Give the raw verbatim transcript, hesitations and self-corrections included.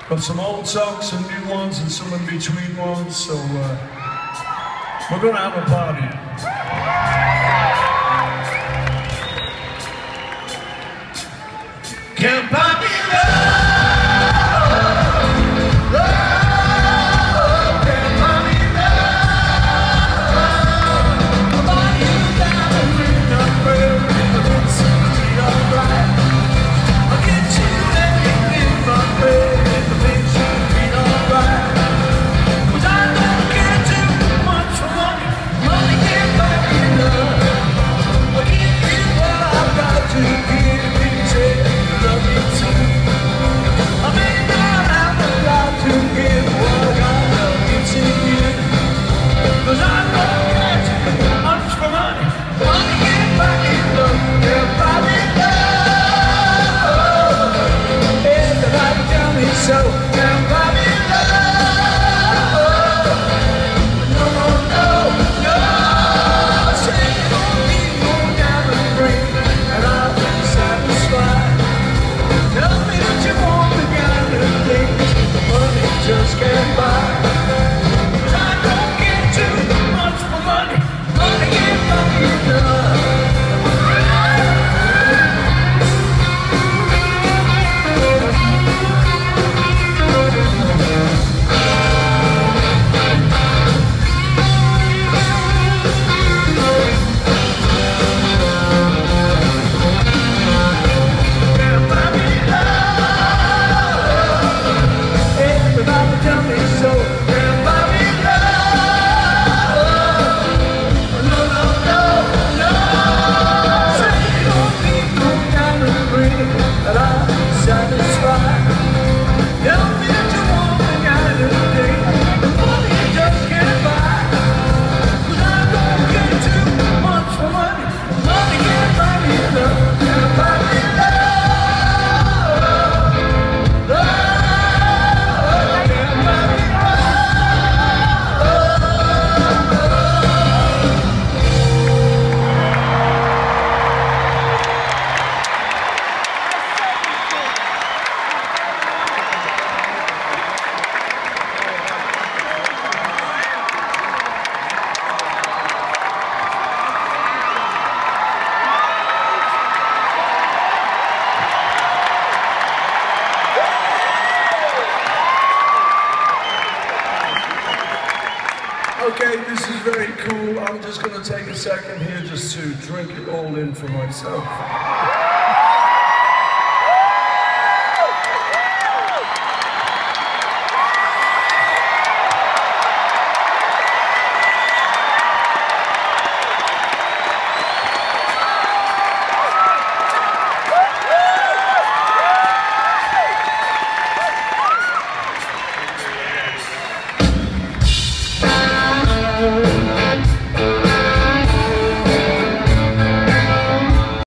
Got some old songs, some new ones, and some in between ones, so uh, we're gonna have a party. Can't buy me love. Okay, this is very cool. I'm just going to take a second here just to drink it all in for myself.